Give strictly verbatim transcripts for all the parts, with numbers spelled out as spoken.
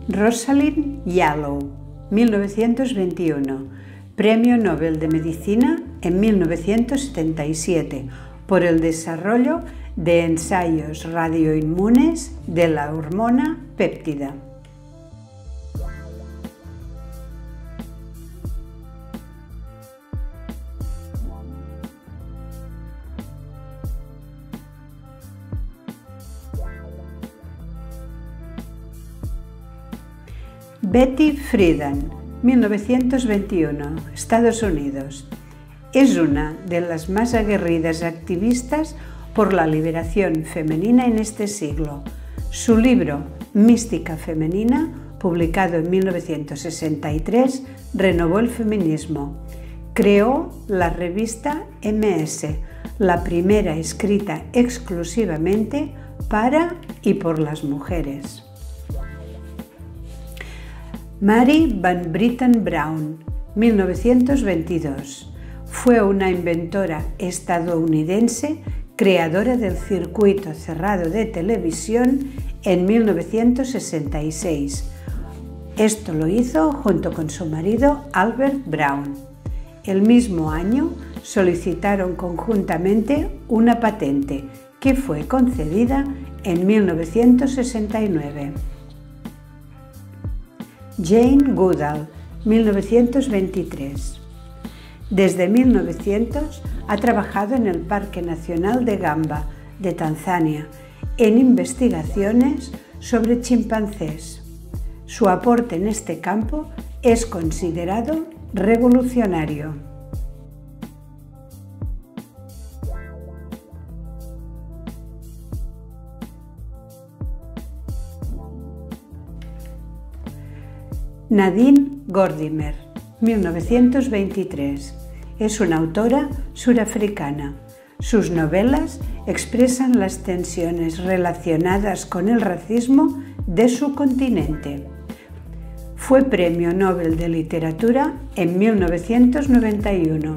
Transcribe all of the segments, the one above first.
Rosalind Yalow, mil novecientos veintiuno, Premio Nobel de Medicina en mil novecientos setenta y siete por el desarrollo de ensayos radioinmunes de la hormona péptida. Betty Friedan, mil novecientos veintiuno, Estados Unidos. Es una de las más aguerridas activistas por la liberación femenina en este siglo. Su libro Mística Femenina, publicado en mil novecientos sesenta y tres, renovó el feminismo. Creó la revista eme ese, la primera escrita exclusivamente para y por las mujeres. Mary Van Britten Brown, mil novecientos veintidós, fue una inventora estadounidense creadora del circuito cerrado de televisión en mil novecientos sesenta y seis. Esto lo hizo junto con su marido Albert Brown. El mismo año solicitaron conjuntamente una patente que fue concedida en mil novecientos sesenta y nueve. Jane Goodall, mil novecientos veintitrés. Desde mil novecientos ha trabajado en el Parque Nacional de Gamba, de Tanzania, en investigaciones sobre chimpancés. Su aporte en este campo es considerado revolucionario. Nadine Gordimer, mil novecientos veintitrés. Es una autora surafricana. Sus novelas expresan las tensiones relacionadas con el racismo de su continente. Fue Premio Nobel de Literatura en mil novecientos noventa y uno.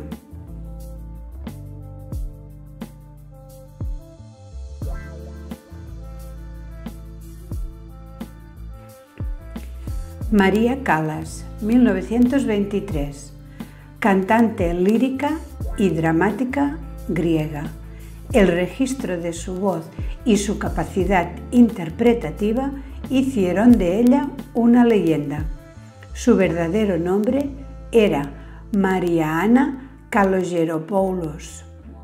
María Callas, mil novecientos veintitrés, cantante lírica y dramática griega. El registro de su voz y su capacidad interpretativa hicieron de ella una leyenda. Su verdadero nombre era María Ana Kalogeropoulos.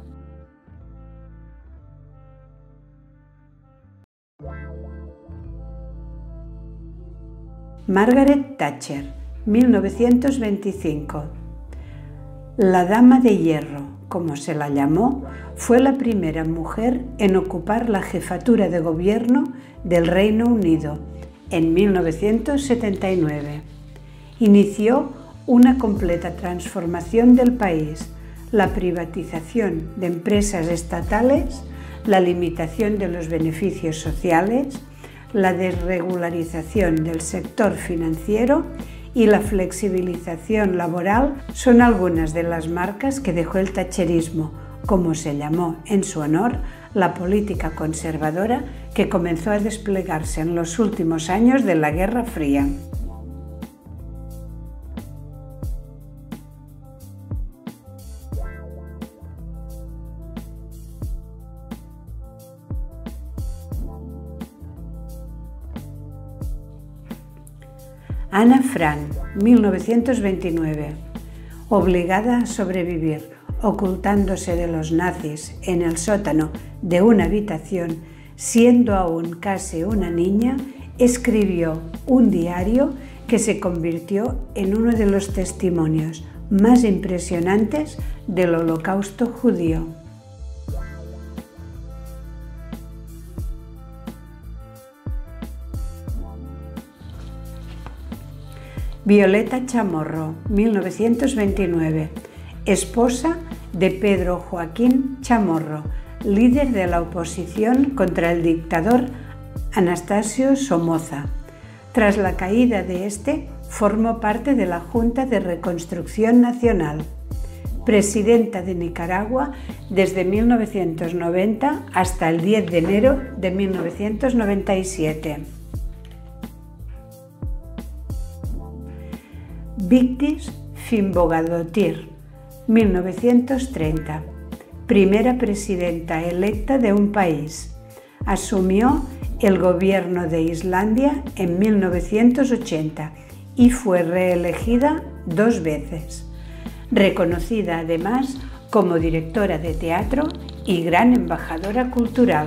Margaret Thatcher, mil novecientos veinticinco. La Dama de Hierro, como se la llamó, fue la primera mujer en ocupar la jefatura de gobierno del Reino Unido en mil novecientos setenta y nueve. Inició una completa transformación del país, la privatización de empresas estatales, la limitación de los beneficios sociales, la desregularización del sector financiero y la flexibilización laboral son algunas de las marcas que dejó el thatcherismo, como se llamó en su honor la política conservadora que comenzó a desplegarse en los últimos años de la Guerra Fría. Ana Frank, mil novecientos veintinueve. Obligada a sobrevivir, ocultándose de los nazis en el sótano de una habitación, siendo aún casi una niña, escribió un diario que se convirtió en uno de los testimonios más impresionantes del Holocausto judío. Violeta Chamorro, mil novecientos veintinueve, esposa de Pedro Joaquín Chamorro, líder de la oposición contra el dictador Anastasio Somoza. Tras la caída de este, formó parte de la Junta de Reconstrucción Nacional. Presidenta de Nicaragua desde mil novecientos noventa hasta el diez de enero de mil novecientos noventa y siete. Vigdis Finnbogadóttir, mil novecientos treinta. Primera presidenta electa de un país. Asumió el gobierno de Islandia en mil novecientos ochenta y fue reelegida dos veces. Reconocida además como directora de teatro y gran embajadora cultural.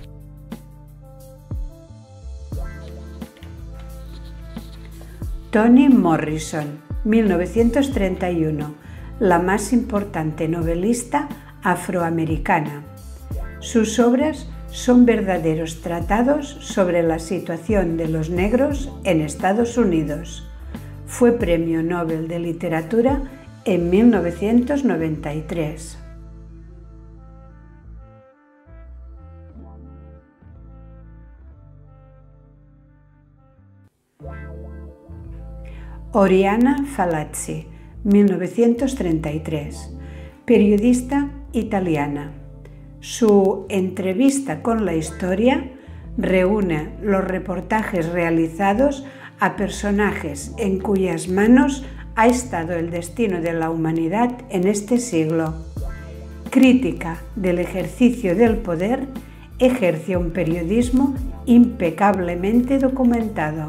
Toni Morrison, mil novecientos treinta y uno, la más importante novelista afroamericana. Sus obras son verdaderos tratados sobre la situación de los negros en Estados Unidos. Fue Premio Nobel de Literatura en mil novecientos noventa y tres. Oriana Fallaci, mil novecientos treinta y tres, periodista italiana. Su Entrevista con la historia reúne los reportajes realizados a personajes en cuyas manos ha estado el destino de la humanidad en este siglo. Crítica del ejercicio del poder, ejerce un periodismo impecablemente documentado.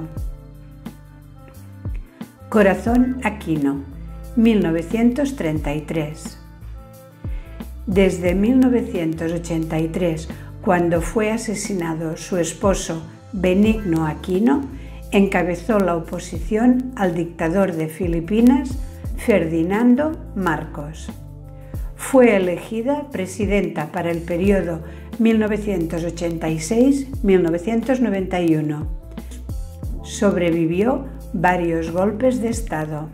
Corazón Aquino, mil novecientos treinta y tres. Desde mil novecientos ochenta y tres, cuando fue asesinado su esposo Benigno Aquino, encabezó la oposición al dictador de Filipinas, Ferdinando Marcos. Fue elegida presidenta para el periodo mil novecientos ochenta y seis a mil novecientos noventa y uno. Sobrevivió varios golpes de Estado.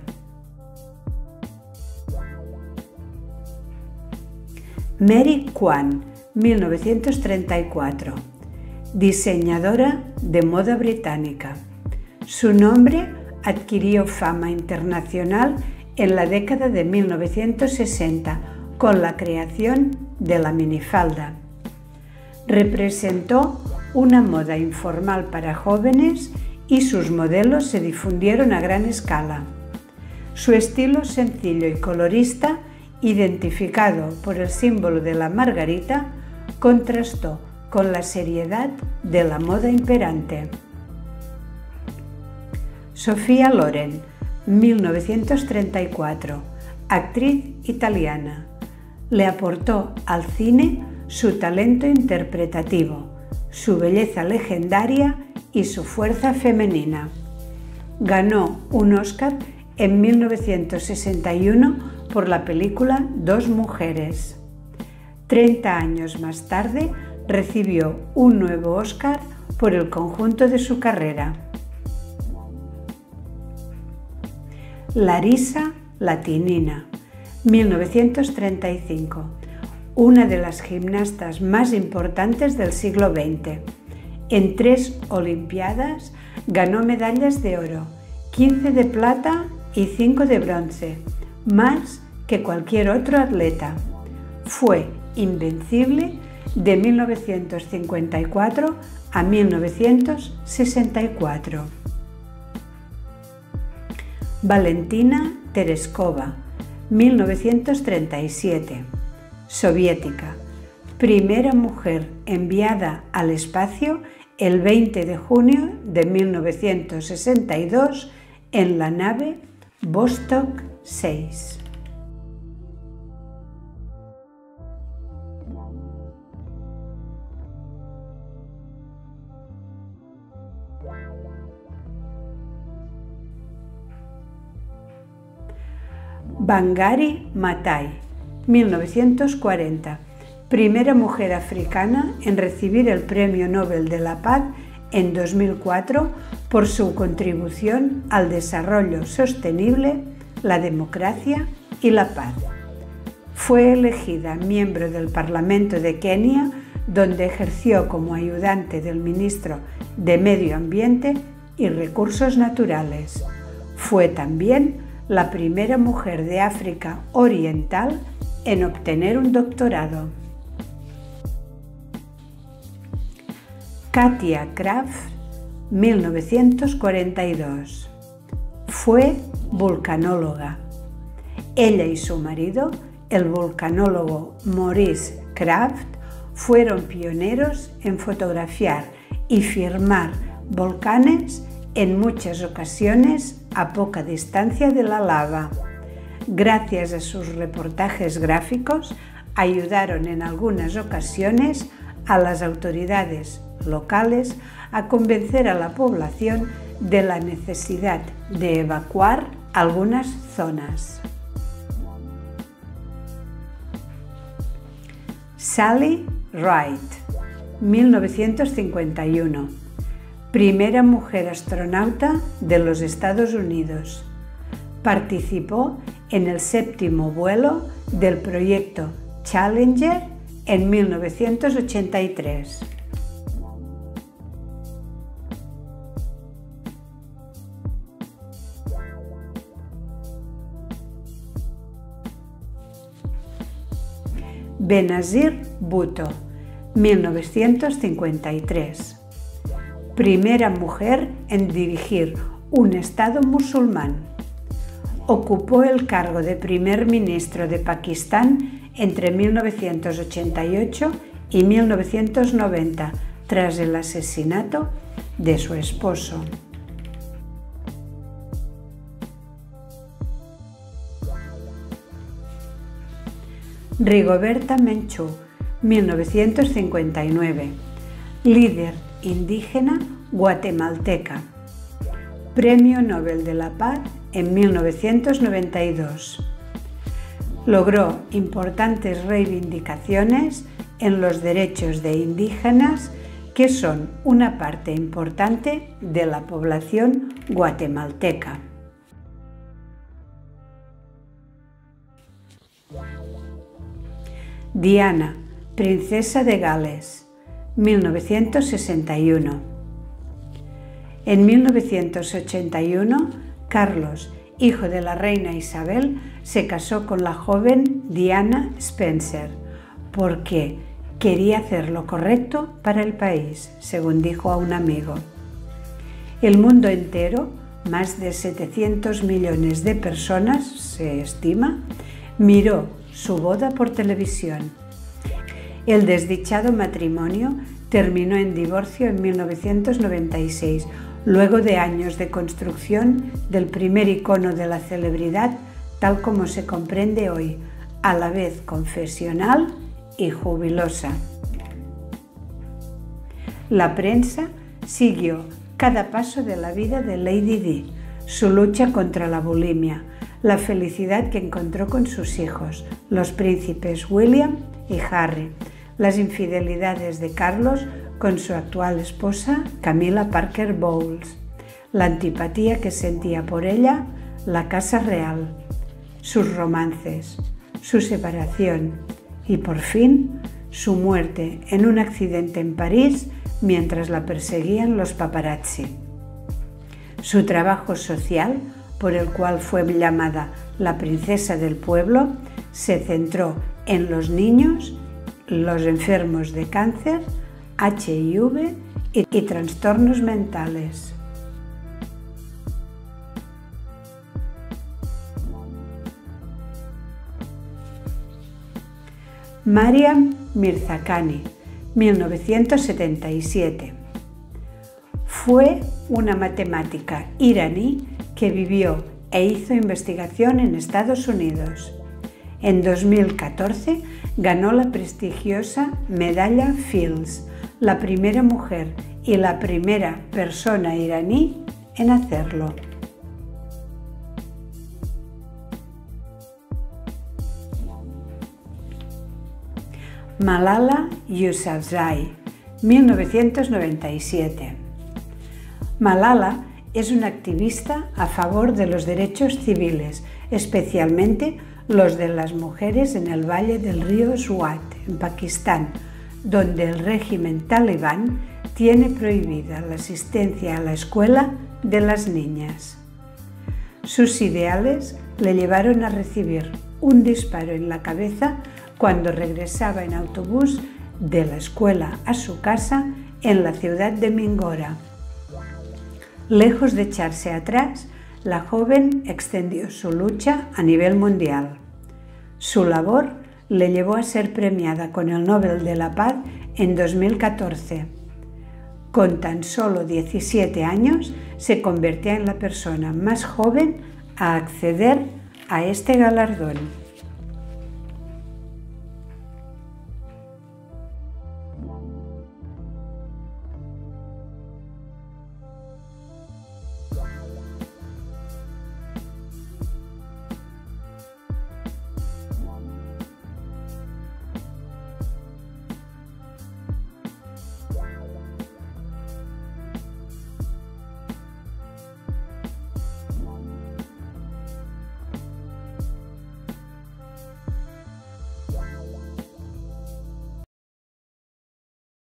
Mary Quant, mil novecientos treinta y cuatro, diseñadora de moda británica. Su nombre adquirió fama internacional en la década de mil novecientos sesenta con la creación de la minifalda. Representó una moda informal para jóvenes y sus modelos se difundieron a gran escala. Su estilo sencillo y colorista, identificado por el símbolo de la margarita, contrastó con la seriedad de la moda imperante. Sofía Loren, mil novecientos treinta y cuatro, actriz italiana. Le aportó al cine su talento interpretativo, su belleza legendaria y su fuerza femenina. Ganó un Oscar en mil novecientos sesenta y uno por la película Dos mujeres. Treinta años más tarde recibió un nuevo Oscar por el conjunto de su carrera. Larisa Latinina, mil novecientos treinta y cinco, una de las gimnastas más importantes del siglo veinte. En tres Olimpiadas ganó medallas de oro, quince de plata y cinco de bronce, más que cualquier otro atleta. Fue invencible de mil novecientos cincuenta y cuatro a mil novecientos sesenta y cuatro. Valentina Tereskova, mil novecientos treinta y siete, soviética, primera mujer enviada al espacio el veinte de junio de mil novecientos sesenta y dos en la nave Vostok seis. Wangari Maathai, mil novecientos cuarenta, primera mujer africana en recibir el Premio Nobel de la Paz en dos mil cuatro por su contribución al desarrollo sostenible, la democracia y la paz. Fue elegida miembro del Parlamento de Kenia, donde ejerció como ayudante del ministro de Medio Ambiente y Recursos Naturales. Fue también la primera mujer de África Oriental en obtener un doctorado. Katia Krafft, mil novecientos cuarenta y dos. Fue vulcanóloga. Ella y su marido, el vulcanólogo Maurice Krafft, fueron pioneros en fotografiar y filmar volcanes en muchas ocasiones a poca distancia de la lava. Gracias a sus reportajes gráficos, ayudaron en algunas ocasiones a las autoridades locales a convencer a la población de la necesidad de evacuar algunas zonas. Sally Ride, mil novecientos cincuenta y uno, primera mujer astronauta de los Estados Unidos. Participó en el séptimo vuelo del proyecto Challenger en mil novecientos ochenta y tres. Benazir Bhutto, mil novecientos cincuenta y tres. Primera mujer en dirigir un Estado musulmán. Ocupó el cargo de primer ministro de Pakistán entre mil novecientos ochenta y ocho y mil novecientos noventa, tras el asesinato de su esposo. Rigoberta Menchú, mil novecientos cincuenta y nueve, líder indígena guatemalteca. Premio Nobel de la Paz en mil novecientos noventa y dos. Logró importantes reivindicaciones en los derechos de indígenas, que son una parte importante de la población guatemalteca. Diana, princesa de Gales, mil novecientos sesenta y uno. En mil novecientos ochenta y uno, Carlos, hijo de la reina Isabel, se casó con la joven Diana Spencer porque quería hacer lo correcto para el país, según dijo a un amigo. El mundo entero, más de setecientos millones de personas, se estima, miró su boda por televisión. El desdichado matrimonio terminó en divorcio en mil novecientos noventa y seis, luego de años de construcción del primer icono de la celebridad, tal como se comprende hoy, a la vez confesional y jubilosa. La prensa siguió cada paso de la vida de Lady Di, su lucha contra la bulimia, la felicidad que encontró con sus hijos, los príncipes William y Harry, las infidelidades de Carlos con su actual esposa Camilla Parker Bowles, la antipatía que sentía por ella la Casa Real, sus romances, su separación y, por fin, su muerte en un accidente en París mientras la perseguían los paparazzi. Su trabajo social, por el cual fue llamada la princesa del pueblo, se centró en los niños, los enfermos de cáncer, H I V y, y trastornos mentales. Mariam Mirzakhani, mil novecientos setenta y siete. Fue una matemática iraní que vivió e hizo investigación en Estados Unidos. En dos mil catorce ganó la prestigiosa Medalla Fields, la primera mujer y la primera persona iraní en hacerlo. Malala Yousafzai, mil novecientos noventa y siete. Malala es una activista a favor de los derechos civiles, especialmente los de las mujeres en el valle del río Swat, en Pakistán, donde el régimen talibán tiene prohibida la asistencia a la escuela de las niñas. Sus ideales le llevaron a recibir un disparo en la cabeza cuando regresaba en autobús de la escuela a su casa en la ciudad de Mingora. Lejos de echarse atrás, la joven extendió su lucha a nivel mundial. Su labor le llevó a ser premiada con el Nobel de la Paz en dos mil catorce. Con tan solo diecisiete años, se convertía en la persona más joven a acceder a este galardón.